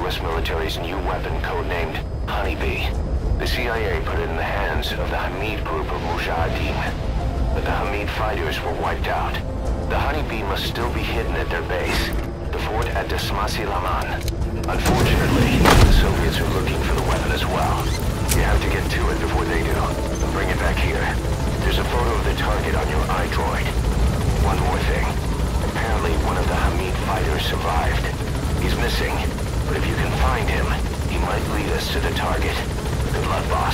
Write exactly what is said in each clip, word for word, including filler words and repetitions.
U S military's new weapon codenamed Honeybee. The C I A put it in the hands of the Hamid group of Mujahideen, but the Hamid fighters were wiped out. The Honeybee must still be hidden at their base, the fort at the Smasei Fort. Unfortunately, the Soviets are looking for the weapon as well. You have to get to it before they do. Bring it back here. There's a photo of the target on your iDroid. One more thing. Apparently one of the Hamid fighters survived. He's missing, but if you can find him, he might lead us to the target. Good luck, boss.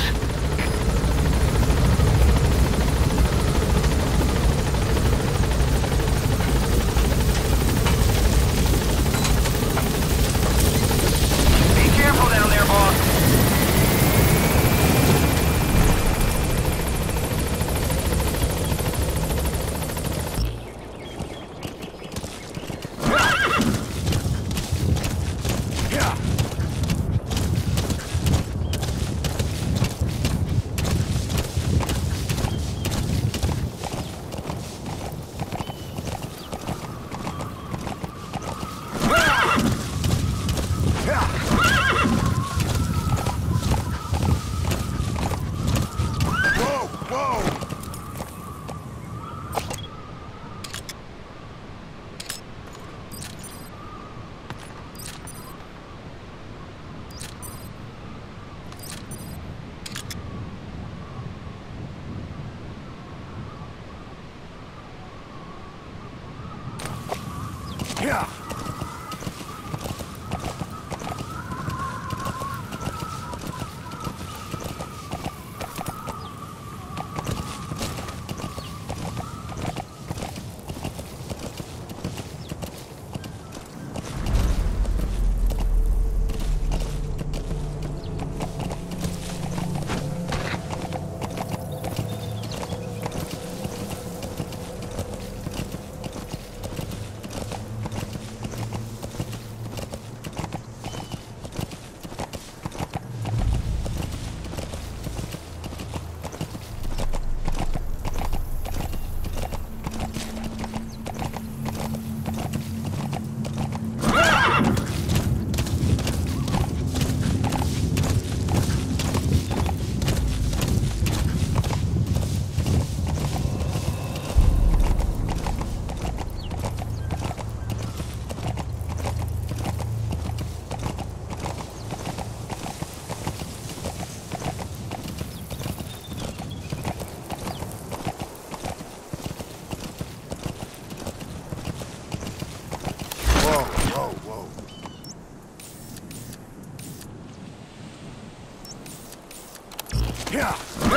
Yeah. Yeah.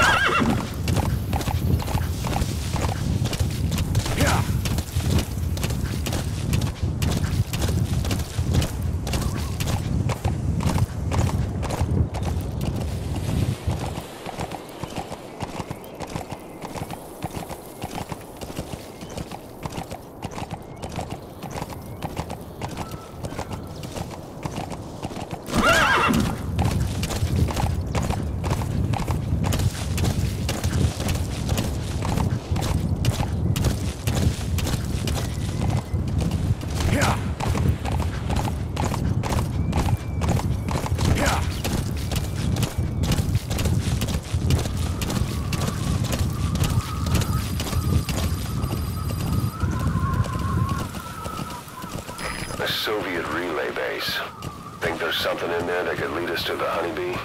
A Soviet relay base. Think there's something in there that could lead us to the Honeybee?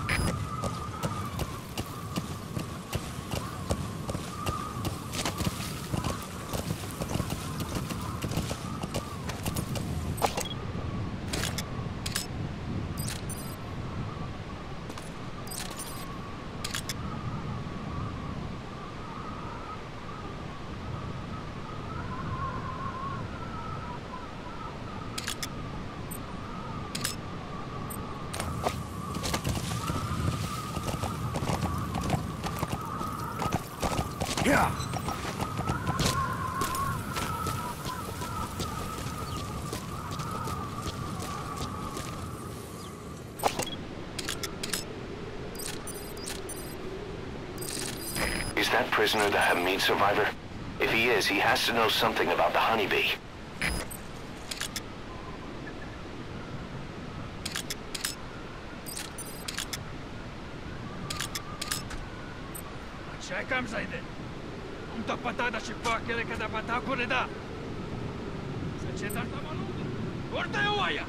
Yeah. Is that prisoner the Hamid survivor? If he is, he has to know something about the Honeybee. Čekam zajde. To patada și pachele că da patacule da. Să ce dar tama lungo. Porta eu aia.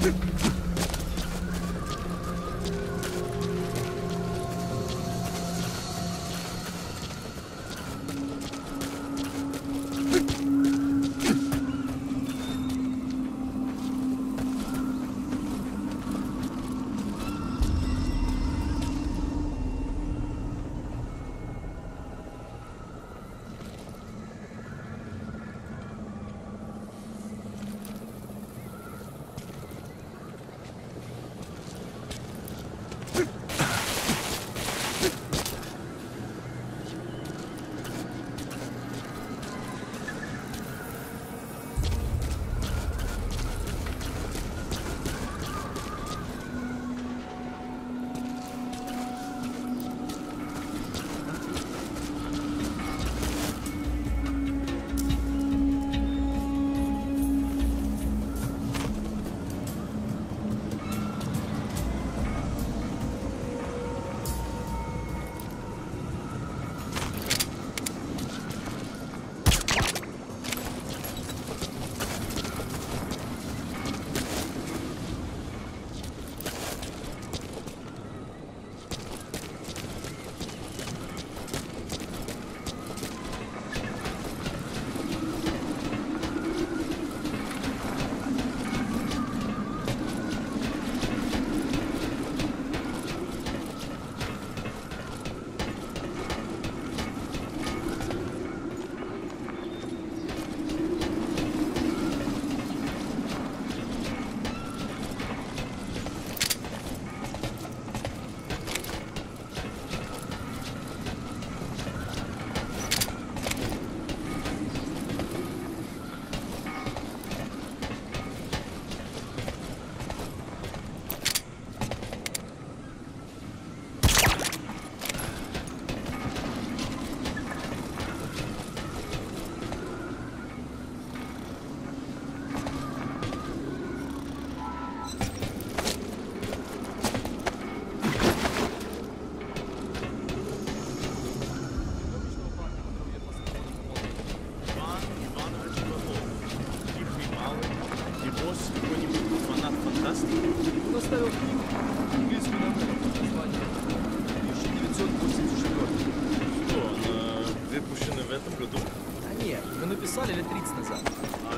Написали лет тридцать назад. А,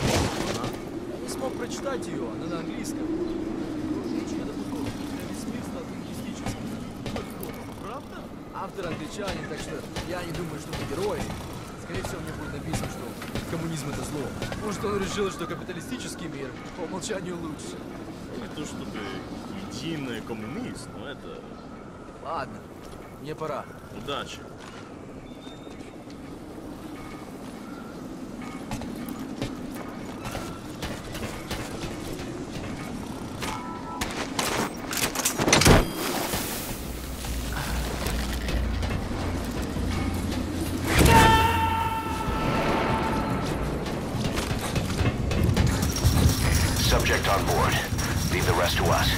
я не смог прочитать ее, она на английском. Речь о весь мир стал коммунистическим. Правда? Автор англичанин, так что я не думаю, что это герой. Скорее всего, мне будет написано, что коммунизм это зло. Может, он решил, что капиталистический мир по умолчанию лучше. Не то чтобы единый коммунист, но это... Ладно, мне пора. Удачи. Subject on board. Leave the rest to us.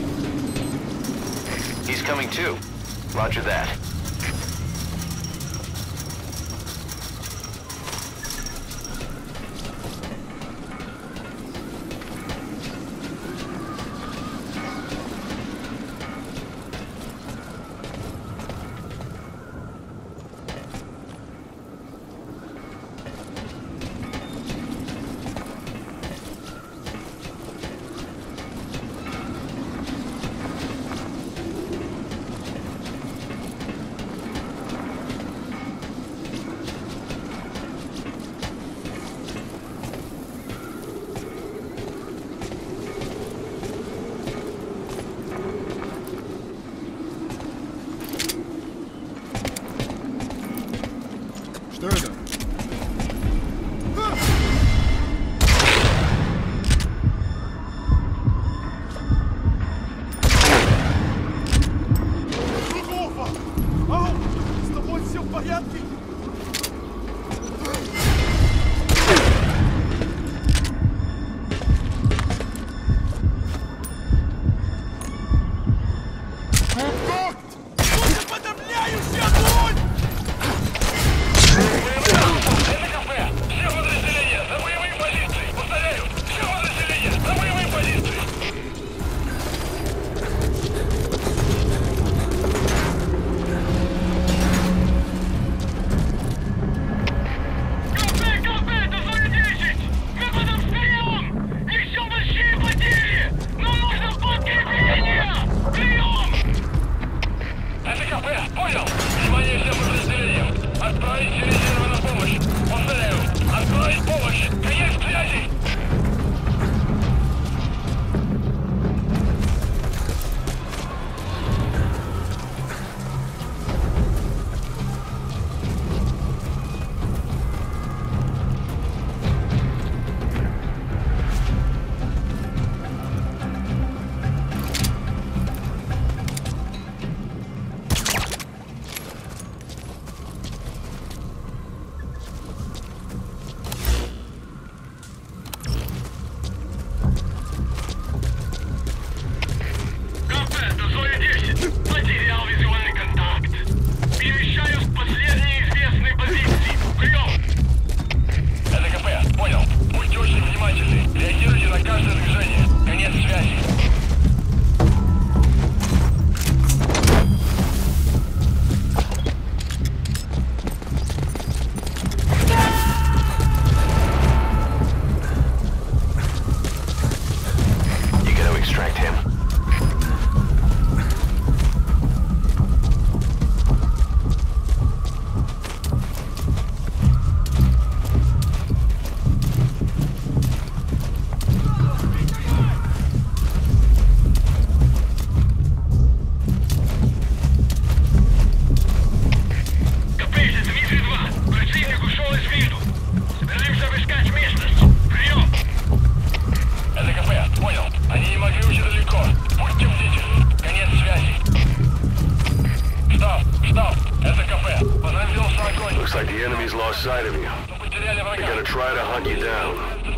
Coming too. Roger that. Что это? Looks like the enemy's lost sight of you. They're gonna try to hunt you down.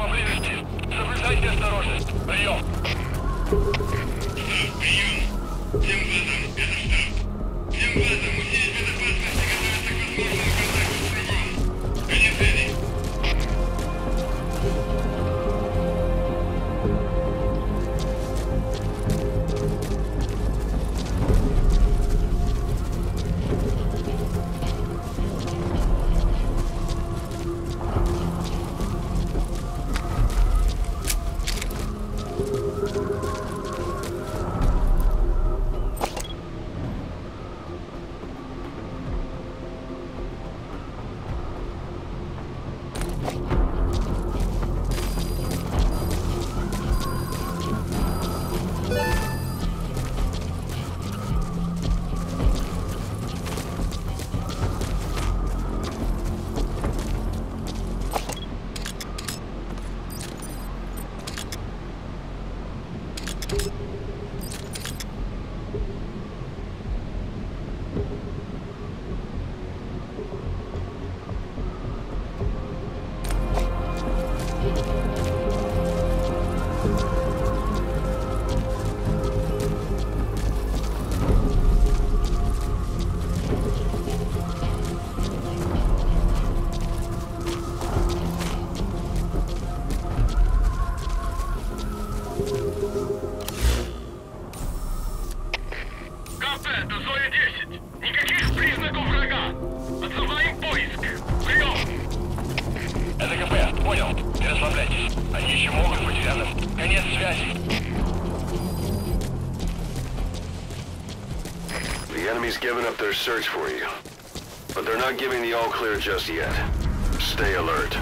The enemy's given up their search for you, but they're not giving the all-clear just yet. Stay alert.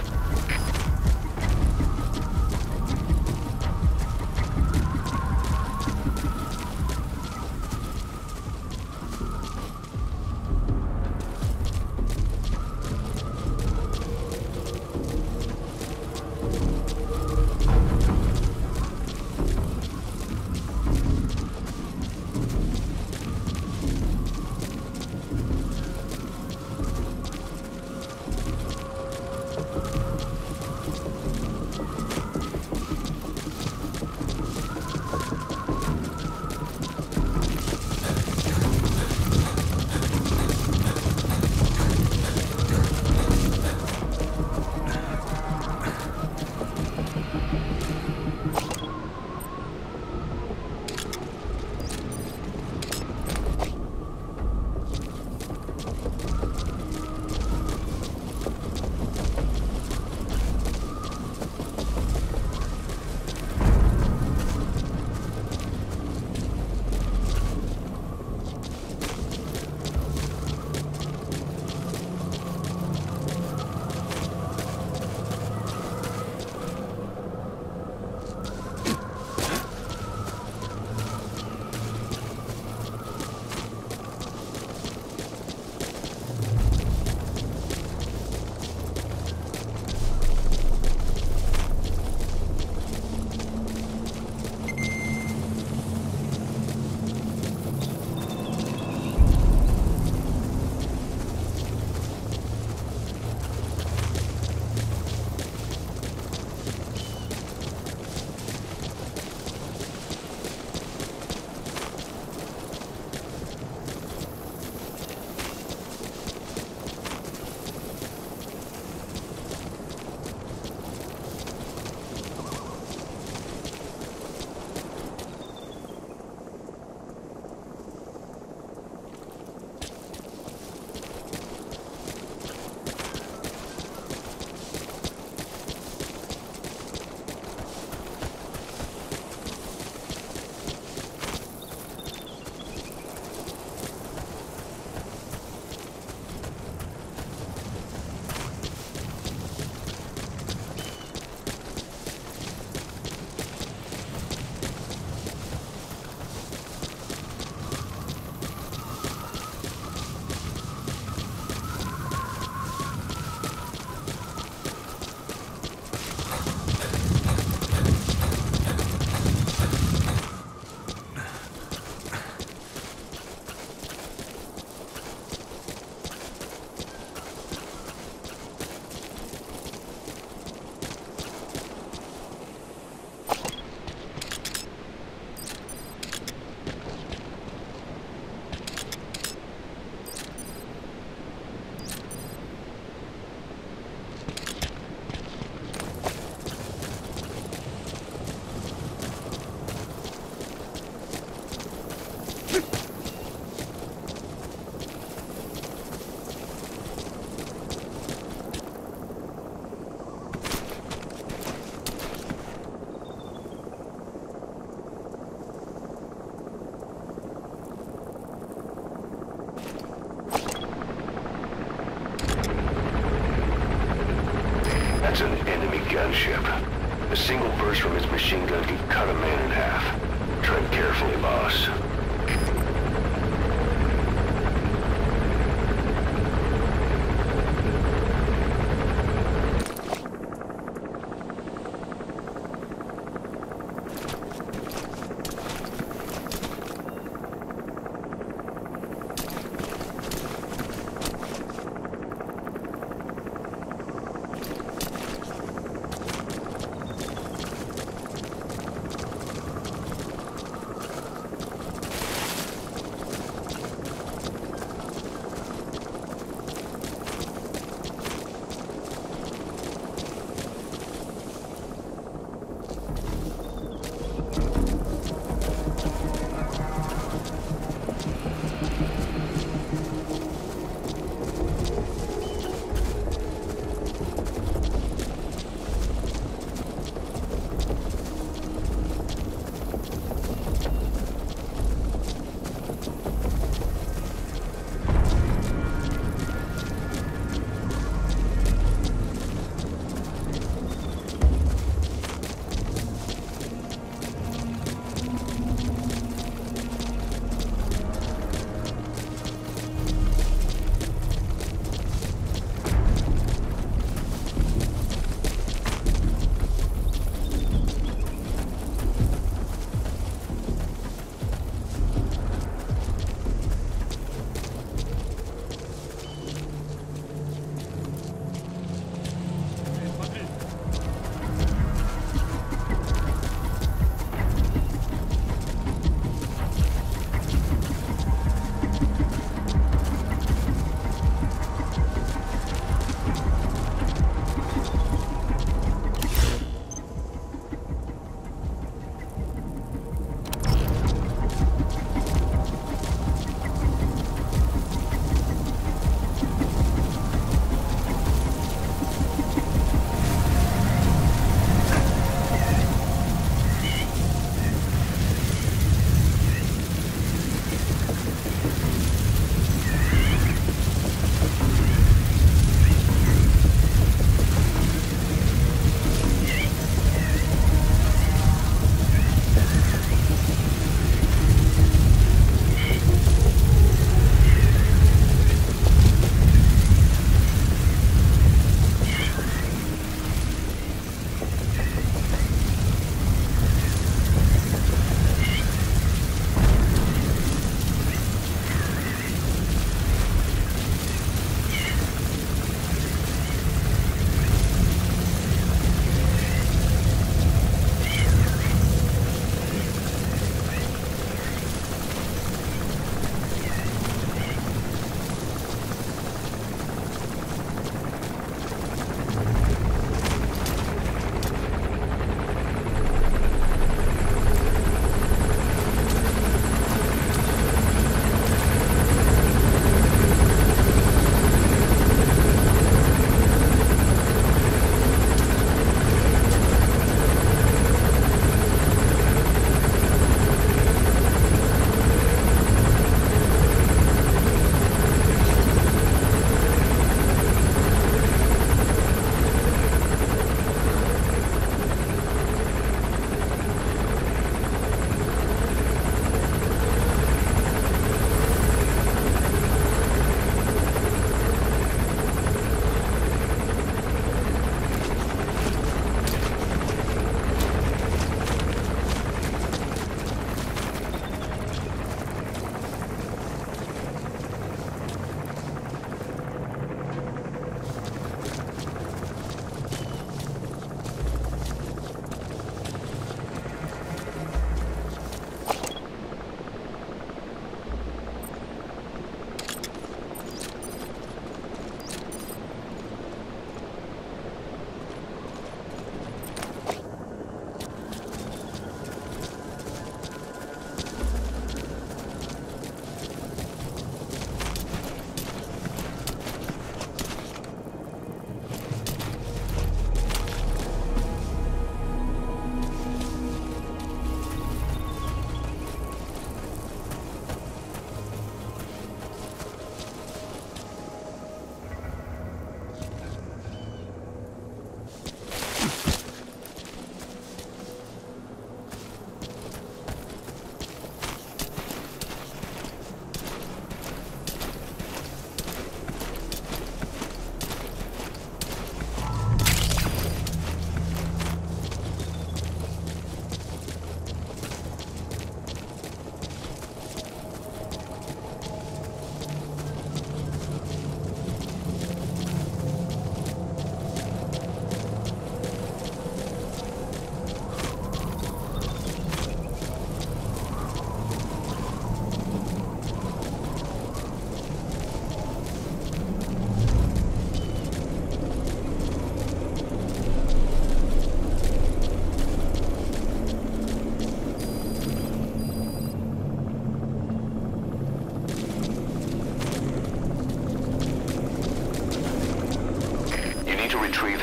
That's an enemy gunship. A single burst from his machine gun could cut a man in half. Tread carefully, boss.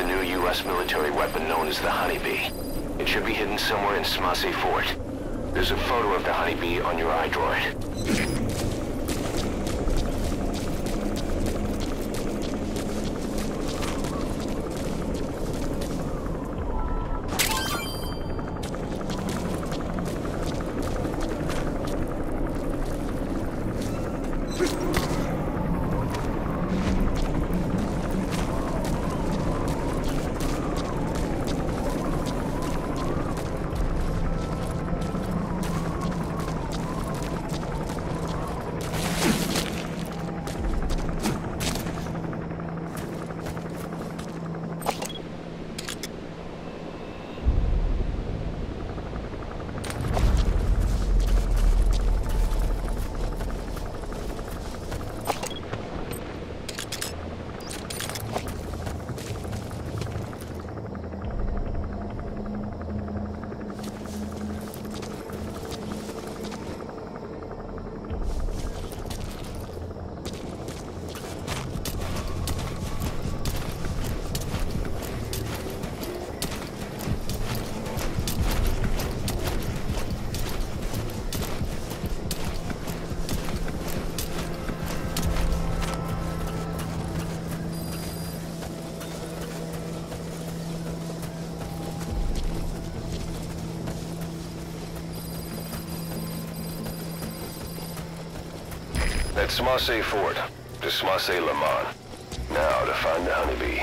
new U S military weapon known as the Honeybee. It should be hidden somewhere in Smasei Fort. There's a photo of the Honeybee on your iDroid. That's Smasei Fort, to Smasei Lemon. Now to find the Honeybee.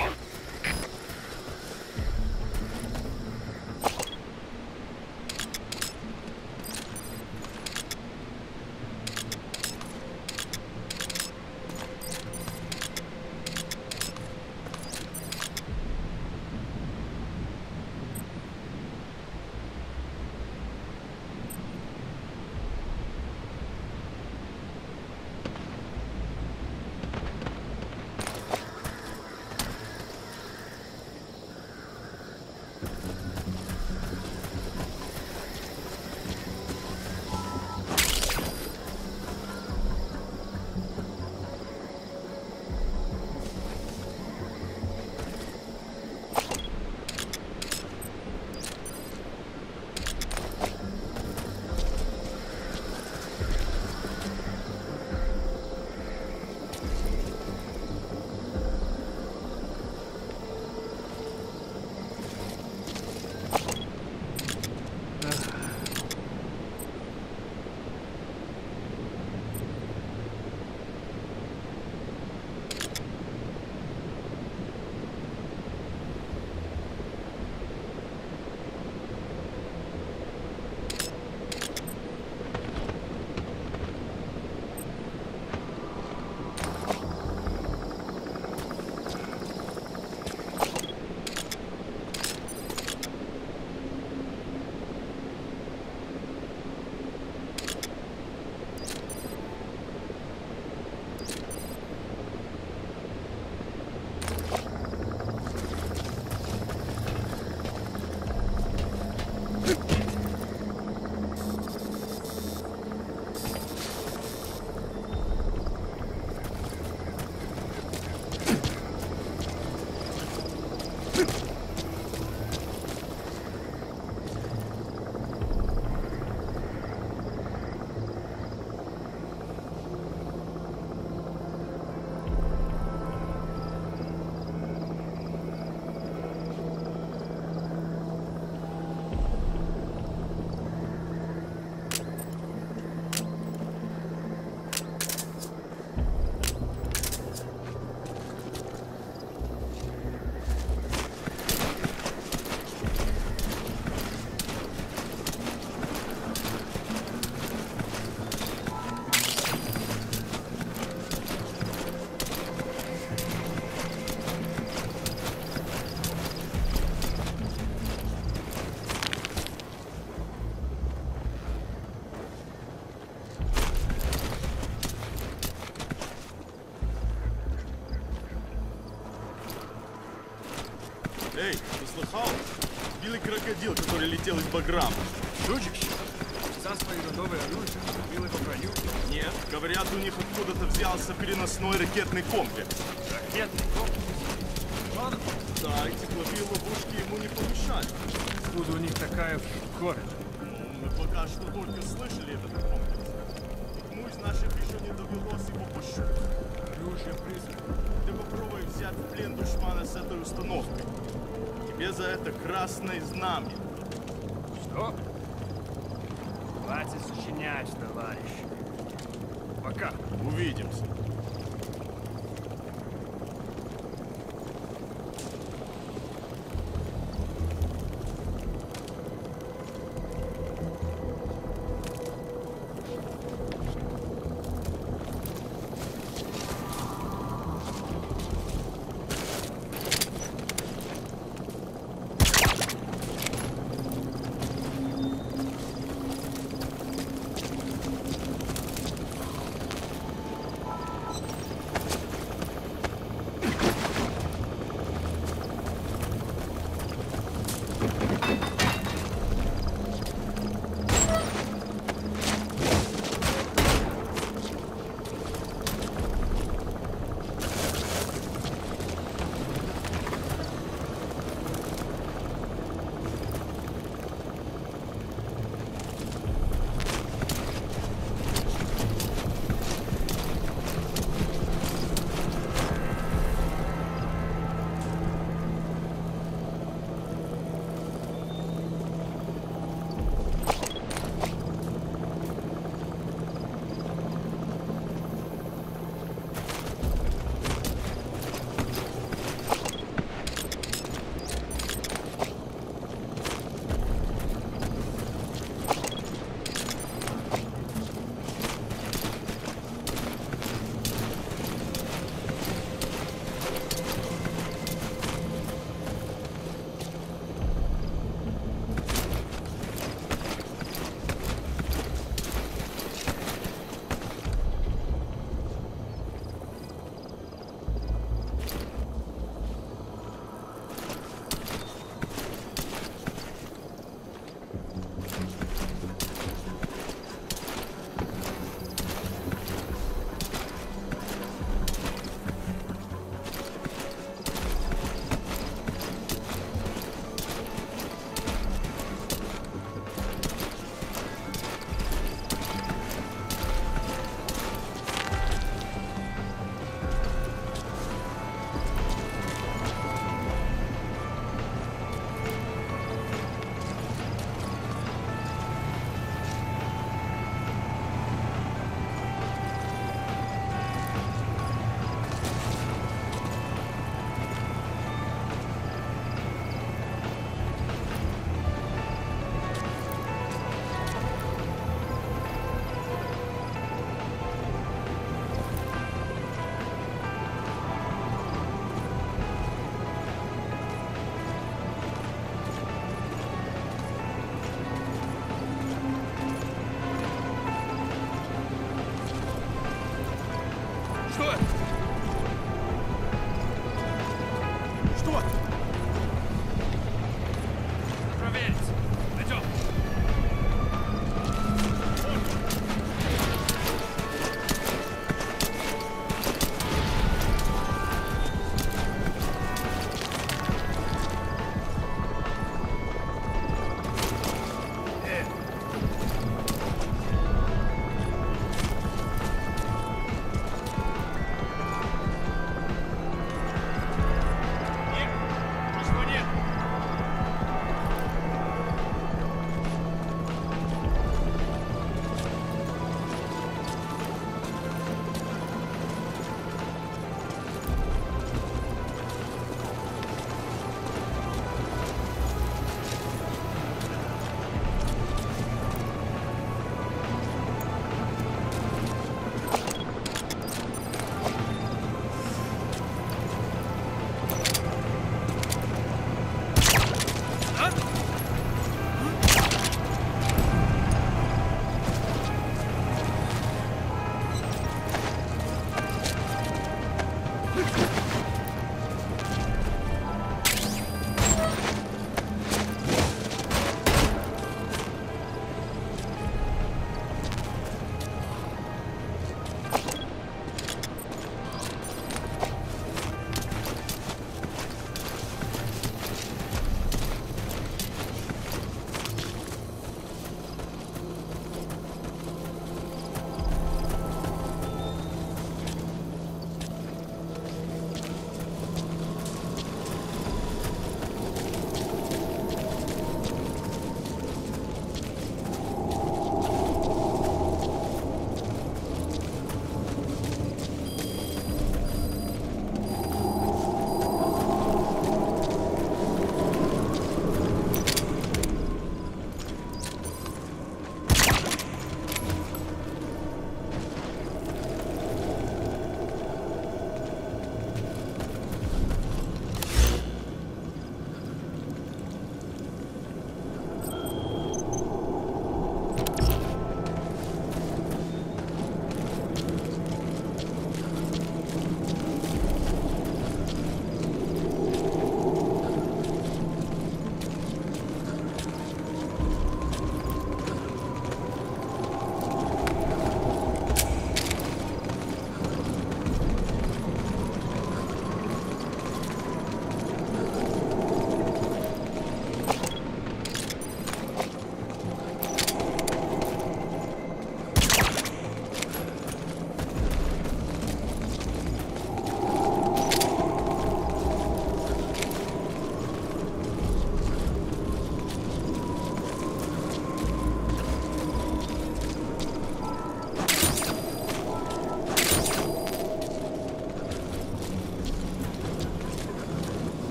Эй, ты слыхал? Белый крокодил, который летел из Баграма. Шутишь? За свои новые оружия убил его броню? Нет, говорят, у них откуда-то взялся переносной ракетный комплекс. Ракетный комплекс? Ладно, Да, и тепловые ловушки ему не помешали. Откуда у них такая город? Ну, мы пока что только слышали этот комплекс. Никому из наших еще не довелось его пощупать. Оружие призвано. Ты попробуй взять в плен душмана с этой установкой. Тебе за это красное знамя. Что? Хватит сочинять, товарищ. Пока. Увидимся.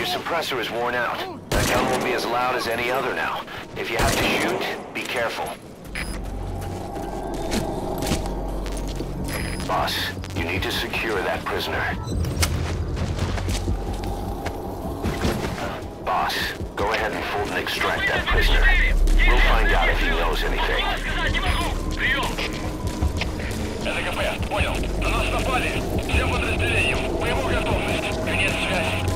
Your suppressor is worn out. That gun won't be as loud as any other now. If you have to shoot, be careful. Boss, you need to secure that prisoner. Boss, go ahead and fold and extract that prisoner. We'll find out if he knows anything. СКП, понял. На нас напали. Всем подразделениям. Боевую готовность. Конец связи.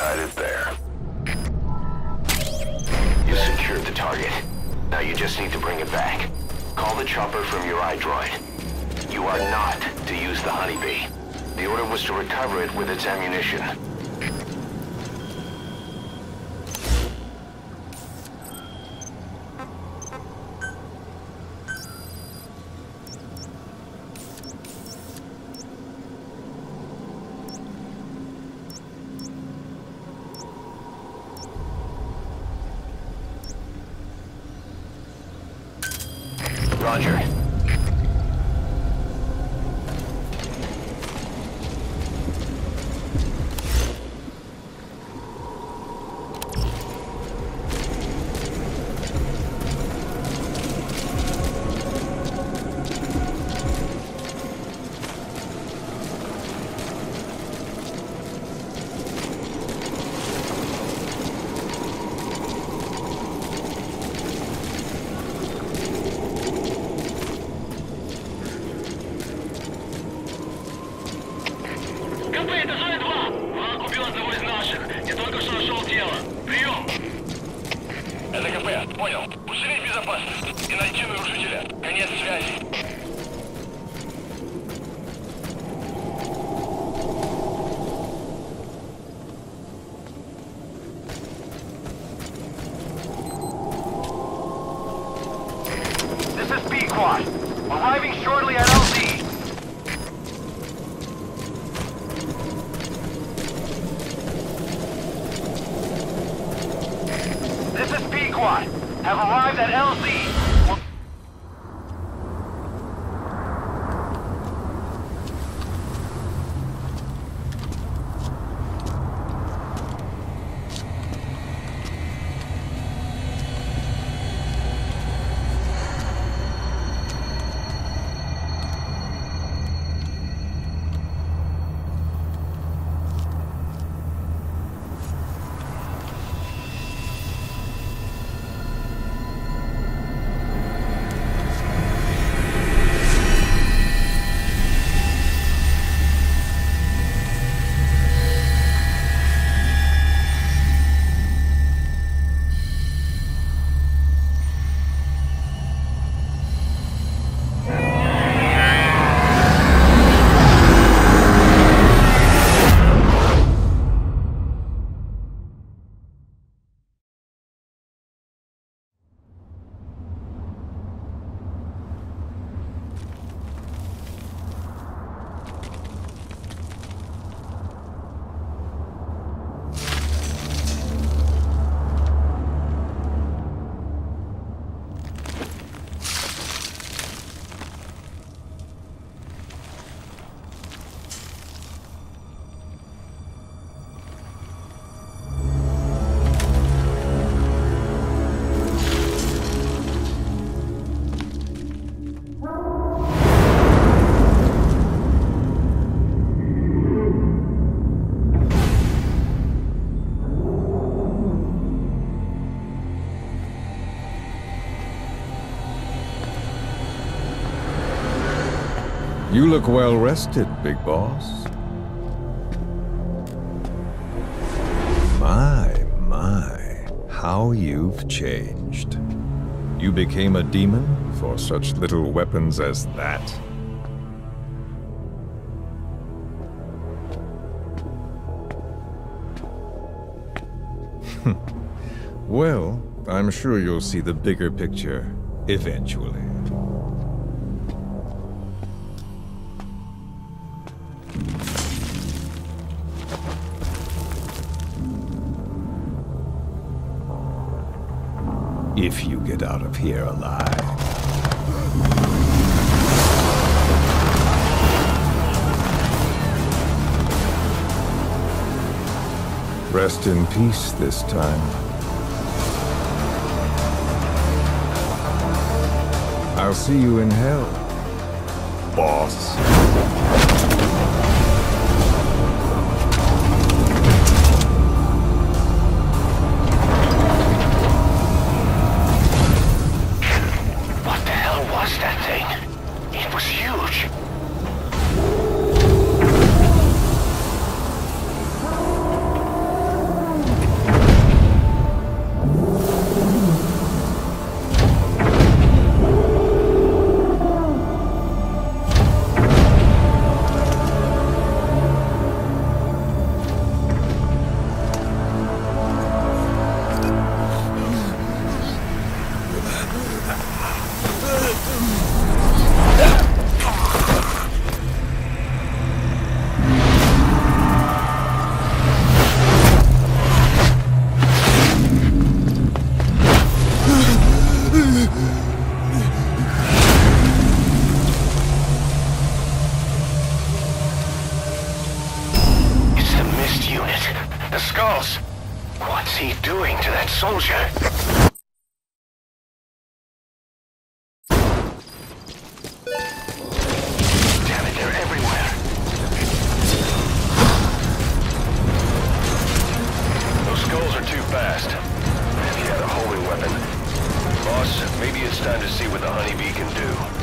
side is there. You secured the target. Now you just need to bring it back. Call the chopper from your iDroid. You are not to use the honeybee. The order was to recover it with its ammunition. Roger. Понял. Усилить безопасность и найти нарушителя. Конец связи. This is B-Quad. Arriving shortly at L Z. This is B-Quad. Have arrived at L Z. You look well rested, big boss. My, my, how you've changed. You became a demon for such little weapons as that? Well, I'm sure you'll see the bigger picture eventually. If you get out of here alive. Rest in peace this time. I'll see you in hell, boss. else. What's he doing to that soldier? Damn it, they're everywhere. Those skulls are too fast. If he had a homing weapon. Boss, maybe it's time to see what the honeybee can do.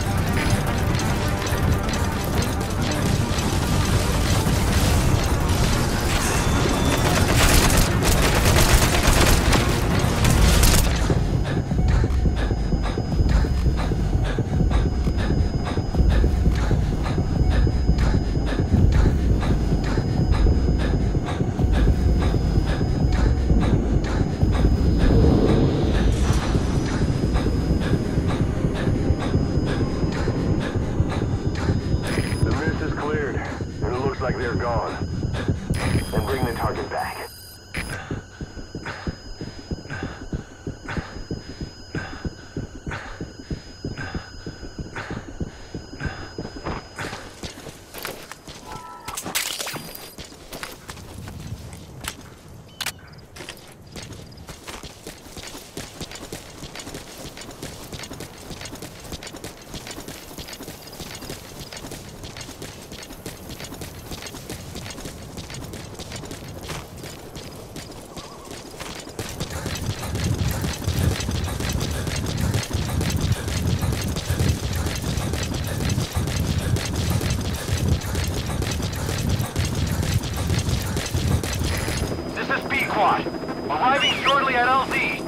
Arriving shortly at L Z.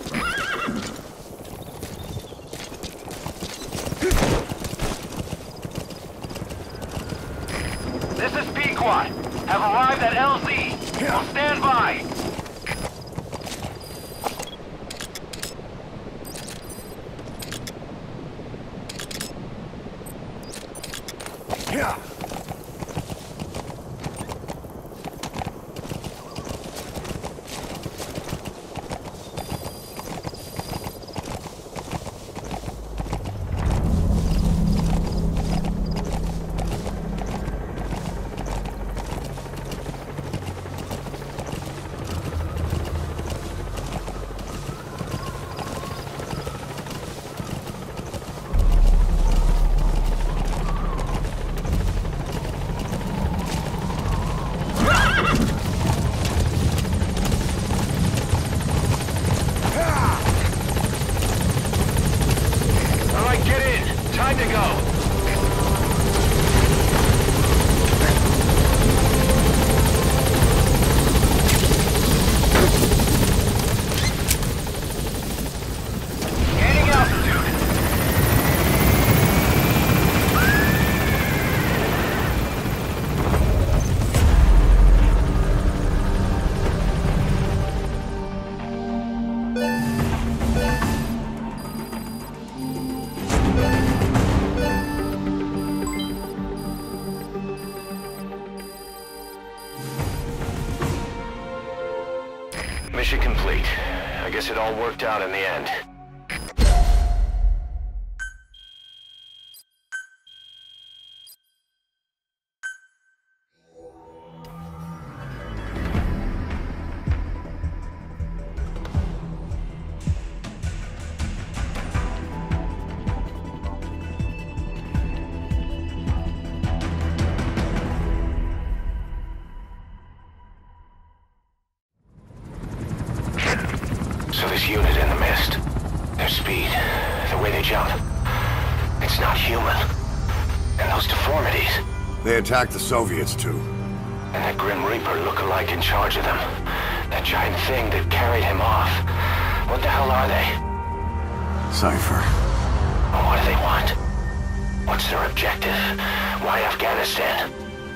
This is Pequot. Have arrived at L Z. Will stand by. Yeah. Mission complete. I guess it all worked out in the end. So this unit in the mist, their speed, the way they jump, it's not human. And those deformities. They attacked the Soviets too. And that Grim Reaper look-alike in charge of them. That giant thing that carried him off. What the hell are they? Cypher. Well, what do they want? What's their objective? Why Afghanistan?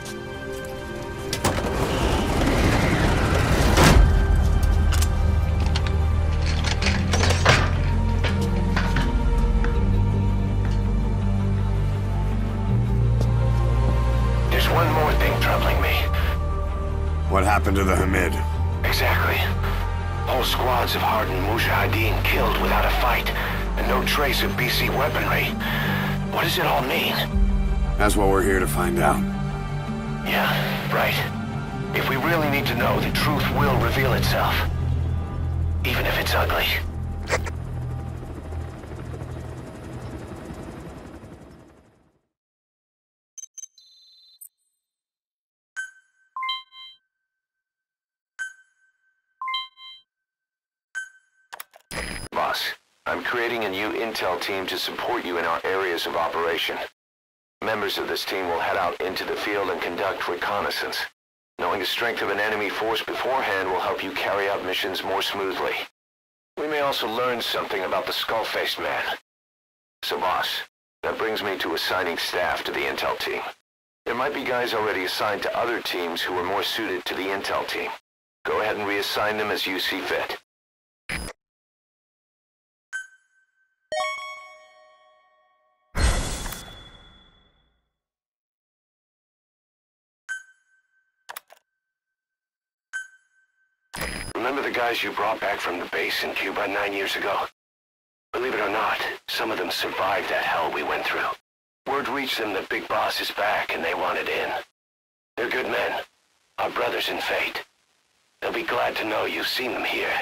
One more thing troubling me. What happened to the Hamid? Exactly. Whole squads of hardened Mujahideen killed without a fight, and no trace of B C weaponry. What does it all mean? That's what we're here to find out. Yeah, right. If we really need to know, the truth will reveal itself. Even if it's ugly. Boss, I'm creating a new intel team to support you in our areas of operation. Members of this team will head out into the field and conduct reconnaissance. Knowing the strength of an enemy force beforehand will help you carry out missions more smoothly. We may also learn something about the skull-faced man. So boss, that brings me to assigning staff to the intel team. There might be guys already assigned to other teams who are more suited to the intel team. Go ahead and reassign them as you see fit. Remember the guys you brought back from the base in Cuba nine years ago? Believe it or not, some of them survived that hell we went through. Word reached them that Big Boss is back and they wanted in. They're good men, our brothers in fate. They'll be glad to know you've seen them here.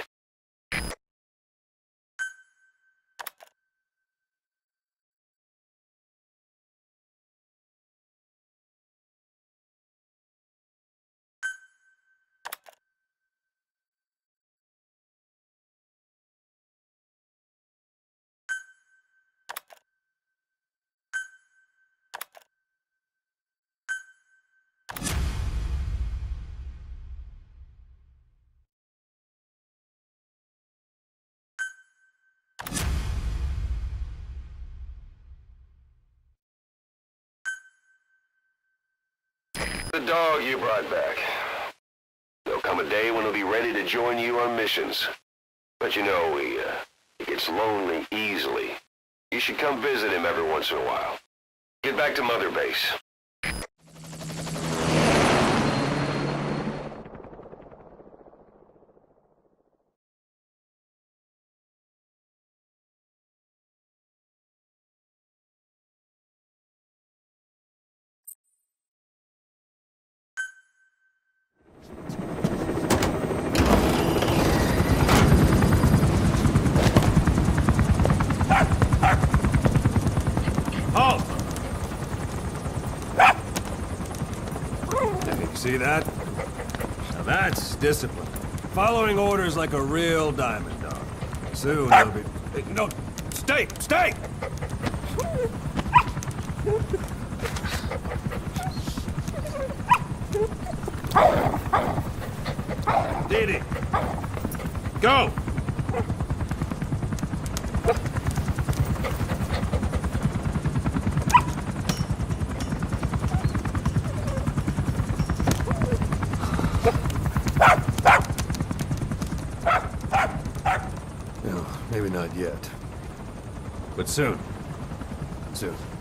The dog you brought back. There'll come a day when he'll be ready to join you on missions. But you know, he, uh, he gets lonely easily. You should come visit him every once in a while. Get back to Mother Base. See that? Now that's discipline. Following orders like a real diamond dog. Soon they'll be... Hey, no! Stay! Stay! Didi! Go! No, maybe not yet. But soon. Soon.